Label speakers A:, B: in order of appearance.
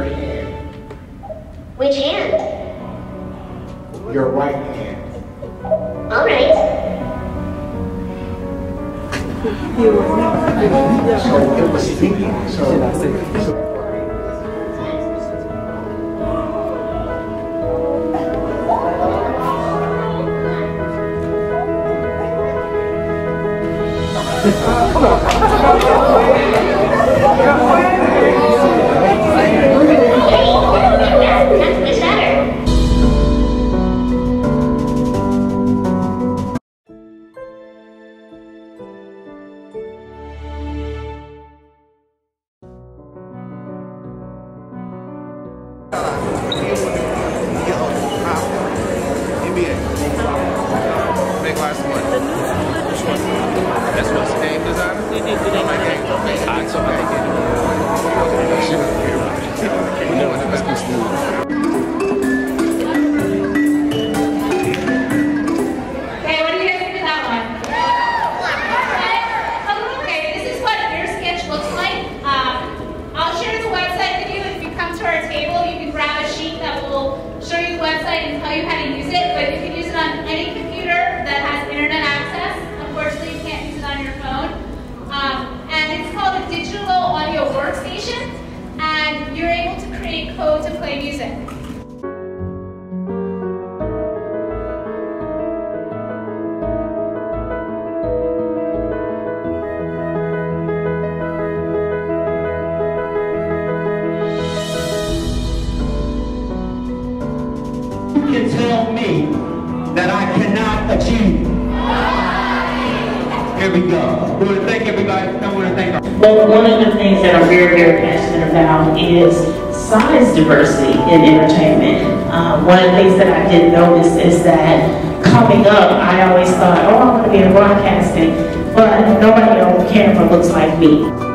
A: your hand.
B: Which hand?
A: Your right hand.
B: All right.
A: So it was speaking. So
C: NBA. Make lots of money. That's what's the game designer? They did it on my game. Alright, so I get it. No, let's go smooth.
D: Okay, what do you guys think of that one? Okay, this is what your sketch looks like. I'll share the website with you. If you come to our table, you can grab a sheet that will show you the website and tell you how to use it, but you can use it on any computer that has internet access. Unfortunately, you can't use it on your phone. And it's called a digital audio workstation, and you're able to create code to play music.
E: You can tell me that I cannot achieve. Here we go. We want to thank everybody. I want to thank our...
F: Well, one of the things that I'm very, very passionate about is size diversity in entertainment. One of the things that I did notice is that coming up, I always thought, oh, I want to be in broadcasting, but nobody on camera looks like me.